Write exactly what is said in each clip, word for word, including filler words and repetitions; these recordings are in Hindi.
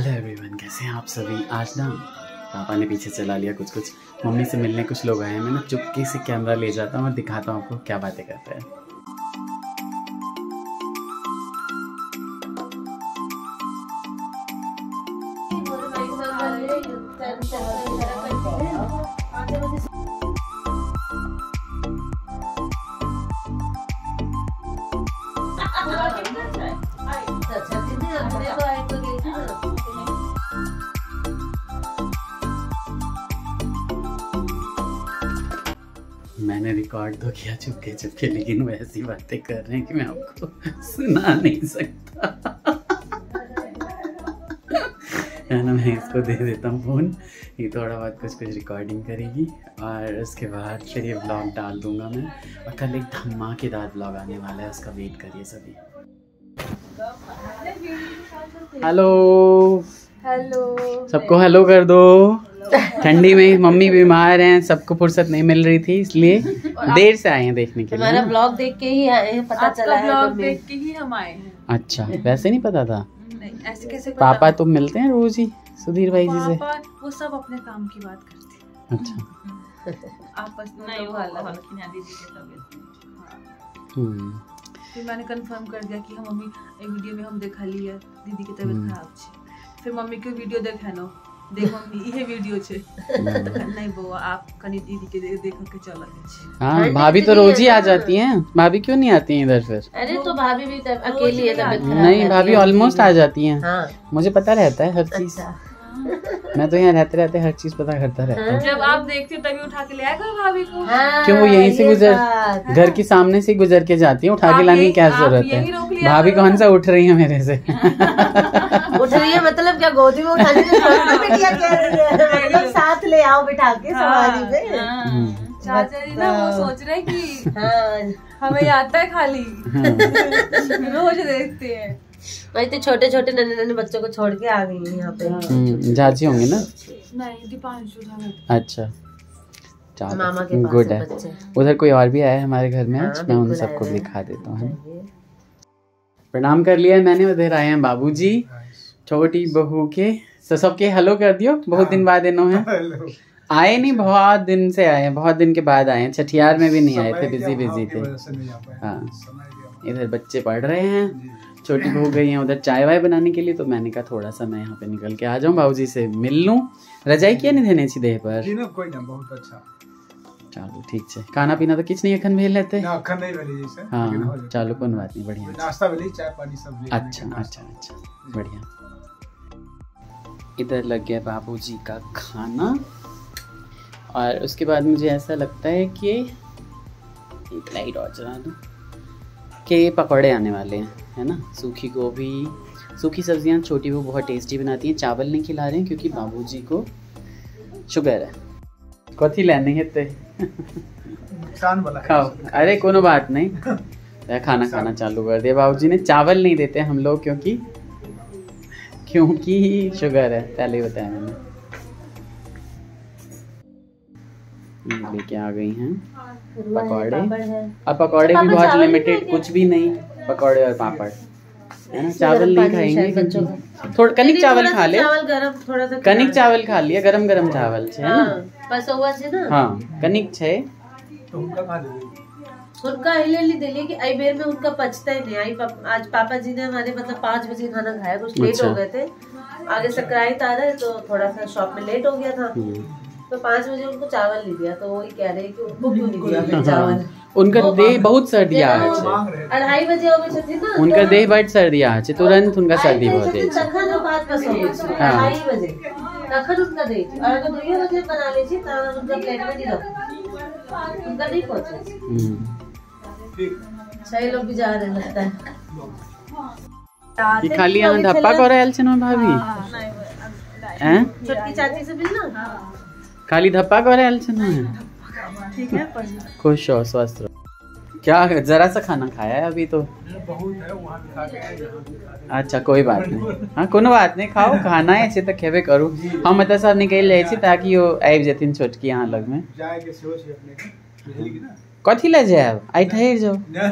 हेलो एवरीवन, कैसे हैं आप सभी। आज ना पापा ने पीछे चला लिया कुछ कुछ, मम्मी से मिलने कुछ लोग आए हैं। मैं ना चुपके से कैमरा ले जाता हूँ और दिखाता हूँ आपको क्या बातें करते हैं। मैंने रिकॉर्ड तो किया चुपके चुपके, लेकिन वो ऐसी बातें कर रहे हैं कि मैं आपको सुना नहीं सकता। है ना, मैं इसको दे देता हूँ फ़ोन, ये थोड़ा बहुत कुछ कुछ रिकॉर्डिंग करेगी और उसके बाद फिर ये व्लॉग डाल दूंगा मैं। और कल एक धमाकेदार व्लॉग आने वाला है, उसका वेट करिए सभी। हेलो हेलो, सबको हेलो कर दो। ठंडी में मम्मी बीमार हैं, सबको फुर्सत नहीं मिल रही थी, इसलिए देर से आए हैं देखने के लिए। हमारा ब्लॉग देख के ही आए हैं, पता चला है। ब्लॉग देख के ही हम आए हैं। अच्छा, वैसे नहीं पता था। नहीं, ऐसे कैसे पता? पापा तो मिलते हैं रोज ही सुधीर भाई जी से। पापा वो सब अपने काम की बात करते हैं। अच्छा, आपस में नहीं हुआ दीदी के तबीयत। हम्म फिर मैंने कंफर्म कर दिया कि हम मम्मी एक वीडियो में हम देखा ली है दीदी की तबीयत खराब छे। फिर मम्मी के वीडियो देखानो, देख मम्मी ये वीडियो छे। नहीं बुआ, आप कनी दीदी के देखो के चला छे। हाँ, भाभी तो रोज ही आ जाती हैं। भाभी क्यों नहीं आती हैं इधर फिर? अरे तो भाभी भी तब अकेली है, तबीयत खराब नहीं, भाभी ऑलमोस्ट आ जाती हैं। हाँ। मुझे पता रहता है हर चीज। मैं तो यहाँ रहते रहते हर चीज पता करता रहता हूँ। जब आप देखते हो तभी उठा के ले आया करो भाभी को। हाँ, क्यों, वो यहीं से गुजर, घर के सामने से गुजर के जाती है, उठा के लाने की क्या जरूरत है? भाभी कौन सा उठ रही है मेरे से? उठ रही है मतलब क्या, गोदी में उठाने के बिटिया कह रही है, मतलब साथ ले आओ बिठा के सवारी पे। चाचा जी ना वो सोच रहे कि हाँ, हमें आता है खाली, रोज देखते हैं। वही तो छोटे छोटे नन्हे नन्हे बच्चों को छोड़ के आ गई है यहाँ पे। जाची होंगे ना? नहीं, दीपांशु था। अच्छा, मामा के पास गुड है है। बच्चे। उधर कोई और भी आया है हमारे घर में आज, हाँ, मैं उन बिल्कुल सबको आया भी है। दिखा देता हूँ। प्रणाम कर लिया है मैंने। उधर आए हैं बाबूजी, छोटी बहू के। तो सबके हेलो कर दियो, बहुत दिन बाद इन्हों है आए नहीं, बहुत दिन से आए हैं, बहुत दिन के बाद आए हैं। छठियार में भी नहीं आए थे, बिजी बिजी थे। हाँ, इधर बच्चे पढ़ रहे हैं, छोटी बहू गई है उधर चाय वाय बनाने के लिए। तो मैंने कहा थोड़ा सा मैं यहाँ पे निकल के आ जाऊँ, बाबूजी से मिल लूँ। रजाई क्या नहीं देने छी देह पर? कोई ना, बहुत अच्छा। चलो ठीक है, खाना पीना तो किच नहीं अखन भेल लेते। ना अखन नहीं भेली जैसे। हाँ चलो, कोई बात नहीं, बढ़िया। नाश्ता भेली, चाय पानी सब ले। अच्छा अच्छा अच्छा, बढ़िया। इधर लग गया बाबूजी का खाना और उसके बाद मुझे ऐसा लगता है कि एक लाइट और जला दूँ कि पकौड़े आने वाले हैं, है ना। सूखी गोभी, सूखी सब्जियां छोटी वो बहुत टेस्टी बनाती हैं। चावल नहीं खिला रहे हैं क्योंकि बाबूजी को शुगर है। कथी लेने हेते खाओ। अरे कोनो बात नहीं, खाना खाना चालू कर दिया बाबूजी ने। चावल नहीं देते हम लोग क्योंकि क्योंकि शुगर है, पहले ही बताया मैंने। लेके आ गई हैं पकौड़े, अब पकौड़े भी बहुत लिमिटेड, कुछ भी नहीं, पकौड़े और पापड़, है ना। चावल नहीं खाएंगे, थोड़ा कनिक चावल खा ले, थोड़ा सा कनिक चावल खा लिया, गरम गरम चावल है ना। बस हुआ छे ना। हाँ, कनिक छे तो उनका खा दे। उनका हिले ली दिले कि आई बेर में उनका पचता ही नहीं। आई पाप, आज पापा जी ने हमारे मतलब पाँच बजे खाना खाया, कुछ लेट अच्छा। हो गए थे, आगे संक्रांत आ रहा है तो थोड़ा सा शॉप में लेट हो गया था। तो पाँच बजे उनको चावल नहीं दिया, तो वही कह रहे कि उनको क्यों नहीं दिया फिर चावल। उनका देह बहुत सर्दिया है, अढ़ाई बजे हो गए थे ना, उनका देह बहुत सर्दिया है, तुरंत उनका सर्दी बहुत है। तखन जो बात बस हो गई अढ़ाई बजे तखन उनका दे थी, और अगर दो बजे बना ले थी तो उनका प्लेट में नहीं रखा, उनका नहीं पहुंचे। छह लोग भी जा रहे लगता है। ये खाली यहाँ धप्पा कर रहे हैं भाभी, हैं? छोटकी चाची से मिलना, खाली धप्पा कर रहे हैं। ठीक है, खुश हो, स्वस्थ रहो। क्या जरा सा खाना खाया है अभी तो? बहुत है वहाँ भी खा के। अच्छा कोई बात नहीं, हाँ कोनो बात नहीं, खाओ खाना है से तो खेबे करू। हम मतलब सब निकल रहे छी ताकि वो आबि जेथिन छोटकी यहाँ लग में। जाए के सेहो से अपने के भेल की ना। कथी ले जाए, आई ठहर जाओ।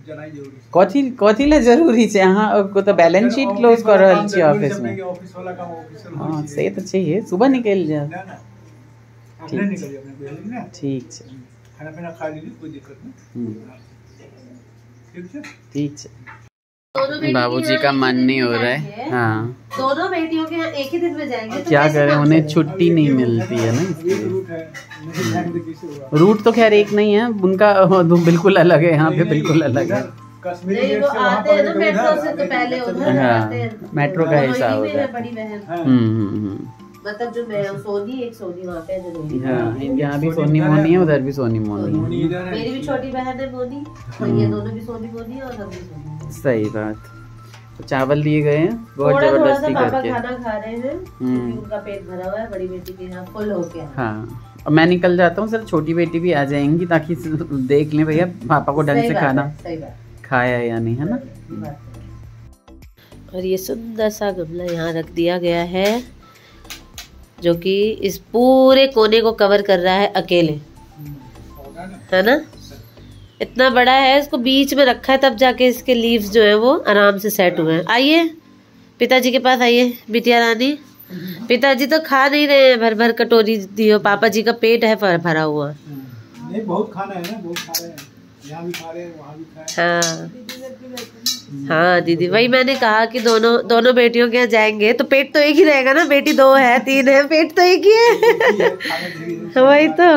जनाई जरूरी कथी कथी ले जरूरी छै अहाँ को तो बैलेंस शीट क्लोज कर रहल छी ऑफिस में। ऑफिस वाला काम ऑफिस में हां से तो चाहिए सुबह निकल जाए। ना ना अपने निकल जाए अपने बिल्डिंग ना। ठीक छै खाना पीना खा लीजिए कोई दिक्कत नहीं। ठीक है ठीक है। बाबूजी का मन नहीं हो रहा है। हाँ दोनों बेटियों के यहाँ एक ही दिन में जाएंगे तो क्या कैसे करें काम उन्हें चलेगा? छुट्टी नहीं मिलती है ना इसलिए। रूट है नहीं जाएंगे तो कैसे होगा। रूट तो खैर एक नहीं है उनका बिल्कुल अलग है यहाँ पे बिल्कुल अलग है। कश्मीरी नहीं गेट वो से वहाँ आते हैं ना पर मेट्रो से तो इधर, पहले उधर हाँ, आते हैं। मेट्रो का दोनों हिसाब ही में होता है। है, बड़ी बहन हाँ। हम्म हम्म हम्म। मतलब जो मैं सोनी एक सोनी वहाँ पे है जो रोहिणी। हाँ यहाँ भी सोनी मोनी है उधर भी सोनी मोनी है। मोनी इधर है। मेरी भी छोटी बहन है मोनी और ये दोनों भी सोनी मोनी है और हम भी सोनी। सही बात। तो चावल दिए गए हैं बहुत थोड़ा थोड़ा सा जबरदस्ती पापा करके। खाना खा रहे हैं क्योंकि उनका पेट भरा हुआ है, बड़ी बेटी के यहाँ फुल हो गया। हाँ और मैं निकल जाता हूँ सर, छोटी बेटी भी आ जाएंगी ताकि देख लें भैया पापा को ढंग सही से बात खाना है, सही बात खाया या नहीं, है ना। है। और ये सुंदर सा गमला यहाँ रख दिया गया है जो कि इस पूरे कोने को कवर कर रहा है अकेले, है ना। इतना बड़ा है, इसको बीच में रखा है तब जाके इसके लीव्स जो है वो आराम से सेट हुए हैं। आइए पिताजी के पास आइए बिटिया रानी। पिताजी तो खा नहीं रहे हैं, भर भर कटोरी दियो, पापा जी का पेट है भर भरा हुआ। नहीं बहुत खाना है ना, बहुत खा रहे हैं, यहाँ भी खा रहे हैं वहाँ भी खा रहे हाँ हाँ दीदी, वही मैंने कहा कि दोनों दोनों बेटियों के यहाँ जाएंगे तो पेट तो एक ही रहेगा ना, बेटी दो है तीन है पेट तो एक ही है। वही तो।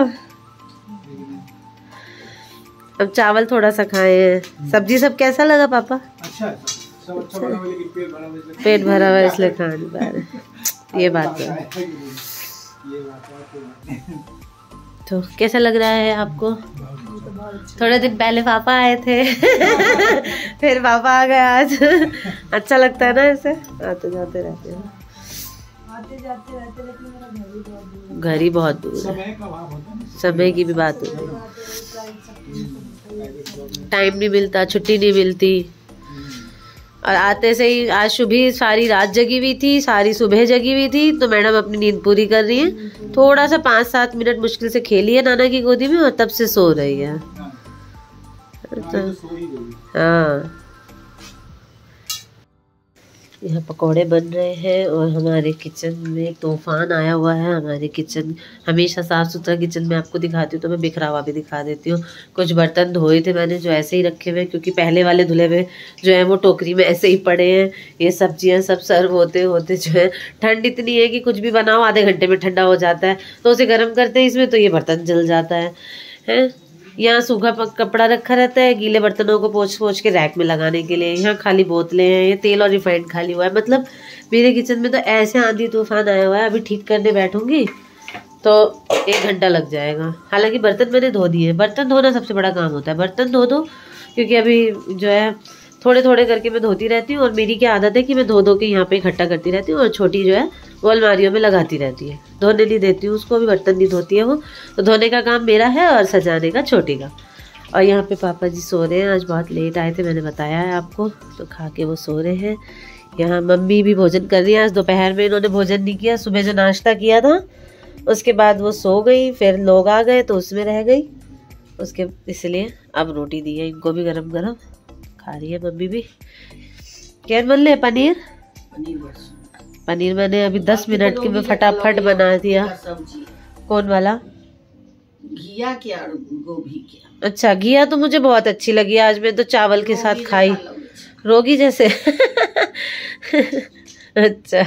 अब चावल थोड़ा सा खाए हैं, सब्जी सब कैसा लगा पापा? अच्छा सब अच्छा बना हुआ लेकिन पेट भरा हुआ इसलिए- पेट भरा हुआ है इसलिए खा नहीं पा रहे। ये बात है। ये बात है। तो कैसा लग रहा है आपको? थोड़े दिन पहले पापा आए थे फिर पापा आ गए आज। अच्छा लगता है ना ऐसे आते जाते रहते हैं। आते जाते रहते लेकिन मेरा घर भी बहुत दूर घर ही बहुत दूर है, समय का अभाव होता है ना। समय की भी बात होती है, टाइम नहीं मिलता, छुट्टी नहीं मिलती। और आते से ही आज सुबह सारी रात जगी हुई थी, सारी सुबह जगी हुई थी, तो मैडम अपनी नींद पूरी कर रही है। थोड़ा सा पाँच सात मिनट मुश्किल से खेली है नाना की गोदी में और तब से सो रही है। तो सो ही गई। हाँ यहाँ पकोड़े बन रहे हैं और हमारे किचन में एक तूफान आया हुआ है। हमारे किचन हमेशा साफ़ सुथरा किचन में आपको दिखाती हूँ तो मैं बिखरा हुआ भी दिखा देती हूँ। कुछ बर्तन धोए थे मैंने जो ऐसे ही रखे हुए, क्योंकि पहले वाले धुले हुए जो है वो टोकरी में ऐसे ही पड़े हैं। ये सब्जियाँ सब सर्व होते होते जो है ठंड इतनी है कि कुछ भी बनाओ आधे घंटे में ठंडा हो जाता है, तो उसे गर्म करते हैं इसमें तो ये बर्तन जल जाता है हैं। यहाँ सूखा कपड़ा रखा रहता है गीले बर्तनों को पोंछ पोंछ के रैक में लगाने के लिए। यहाँ खाली बोतलें हैं, ये तेल और रिफाइंड खाली हुआ है। मतलब मेरे किचन में तो ऐसे आंधी तूफान आया हुआ है, अभी ठीक करने बैठूंगी तो एक घंटा लग जाएगा। हालांकि बर्तन मैंने धो दिए, बर्तन धोना सबसे बड़ा काम होता है, बर्तन धो दो, क्योंकि अभी जो है थोड़े थोड़े करके मैं धोती रहती हूँ। और मेरी क्या आदत है कि मैं धो धो के यहाँ पे इकट्ठा करती रहती हूँ और छोटी जो है वो अलमारियों में लगाती रहती है, धोने नहीं देती हूँ उसको, भी बर्तन नहीं धोती है वो। तो धोने का काम मेरा है और सजाने का छोटी का। और यहाँ पे पापा जी सो रहे हैं, आज बहुत लेट आए थे मैंने बताया है आपको, तो खा के वो सो रहे हैं। यहाँ मम्मी भी भोजन कर रही है, आज दोपहर में इन्होंने भोजन नहीं किया, सुबह जो नाश्ता किया था उसके बाद वो सो गई, फिर लोग आ गए तो उसमें रह गई उसके, इसलिए अब रोटी दी है इनको भी गरम गरम, खा रही है मम्मी भी। क्या बन ले? पनीर पनीर मैंने अभी दस मिनट के में फटाफट बना दिया। कौन वाला? घिया क्या और गोभी क्या? अच्छा घिया तो मुझे बहुत अच्छी लगी आज, मैं तो चावल के साथ खाई, रोगी जैसे। अच्छा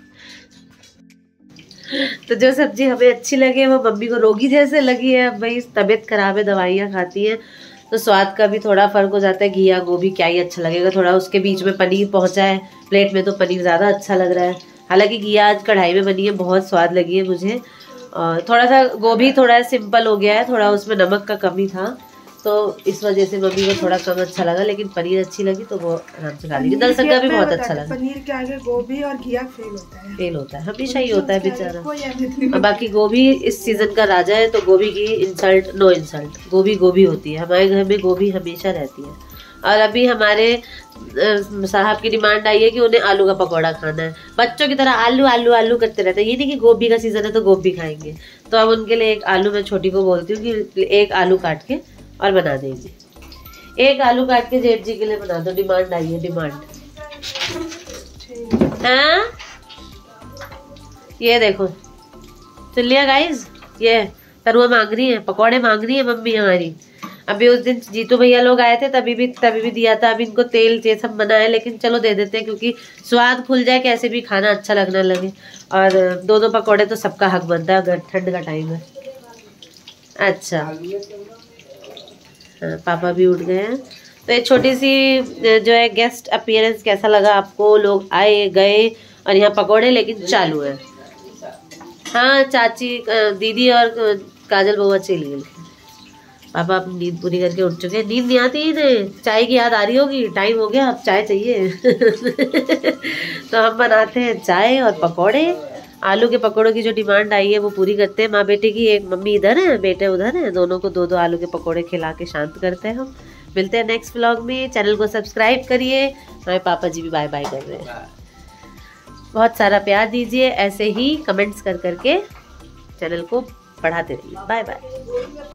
तो जो सब्जी हमें अच्छी लगे वो मम्मी को रोगी जैसे लगी है। अब भाई तबीयत खराब है, दवाइयाँ खाती है तो स्वाद का भी थोड़ा फर्क हो जाता है। घिया गोभी क्या ही अच्छा लगेगा, थोड़ा उसके बीच में पनीर पहुंचा है प्लेट में तो पनीर ज़्यादा अच्छा लग रहा है। हालांकि घिया आज कढ़ाई में बनी है, बहुत स्वाद लगी है मुझे। और थोड़ा सा गोभी थोड़ा सिंपल हो गया है, थोड़ा उसमें नमक का कमी था तो इस वजह से मम्मी को थोड़ा कम अच्छा लगा, लेकिन पनीर अच्छी लगी तो वो आराम से खा ली। दल सग्गा भी बहुत अच्छा लगा। पनीर के आगे गोभी और घिया फेल होता है, फेल होता है, हमेशा ही होता है बेचारा। कोई अहमियत नहीं। और बाकी गोभी इस सीजन का राजा है तो गोभी की इंसल्ट नो इंसल्ट, गोभी गोभी होती है। हमारे घर में गोभी हमेशा रहती है। और अभी हमारे साहब की डिमांड आई है कि उन्हें आलू का पकौड़ा खाना है, बच्चों की तरह आलू आलू आलू करते रहते हैं। ये नहीं कि गोभी का सीजन है तो गोभी खाएंगे, तो अब उनके लिए एक आलू, मैं छोटी को बोलती हूँ कि एक आलू काट के और बना देंगे। एक आलू काट के जेठ जी के लिए बना दो, डिमांड आई है, डिमांड। हाँ ये देखो सुन लिया गाइस, ये तरुआ मांग रही है, पकौड़े मांग रही है मम्मी हमारी। अभी उस दिन जीतू भैया लोग आए थे तभी भी तभी भी दिया था। अभी इनको तेल ये सब बना है, लेकिन चलो दे देते हैं क्योंकि स्वाद खुल जाए, कैसे भी खाना अच्छा लगने लगे। और दो दो पकौड़े तो सबका हक बनता है अगर ठंड का टाइम है। अच्छा हाँ, पापा भी उठ गए हैं। तो एक छोटी सी जो है गेस्ट अपीयरेंस कैसा लगा आपको? लोग आए गए और यहाँ पकौड़े लेकिन चालू है। हाँ चाची दीदी और काजल बउआ चली गई, पापा अपनी नींद पूरी करके उठ चुके हैं। नींद नहीं आती इन्हें, चाय की याद आ रही होगी, टाइम हो गया अब चाय चाहिए। तो हम बनाते हैं चाय और पकौड़े। आलू के पकौड़ों की जो डिमांड आई है वो पूरी करते हैं माँ बेटे की। एक मम्मी इधर है, बेटे उधर है, दोनों को दो दो आलू के पकौड़े खिला के शांत करते हैं हम। मिलते हैं नेक्स्ट व्लॉग में। चैनल को सब्सक्राइब करिए। हमारे पापा जी भी बाय बाय कर रहे हैं। बहुत सारा प्यार दीजिए, ऐसे ही कमेंट्स कर करके चैनल को बढ़ाते रहिए। Bye bye.